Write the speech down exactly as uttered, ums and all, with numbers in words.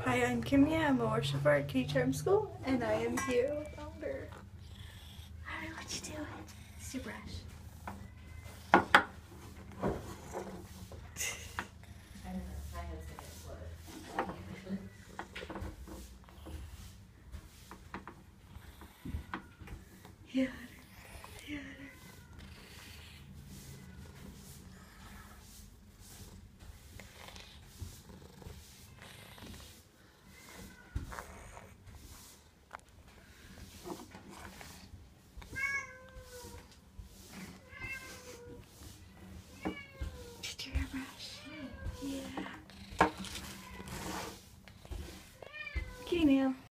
Hi, I'm Kimmy. I'm a worshiper at Key Charm School, and I am here with Elder. Alright, what you doing? It's your brush.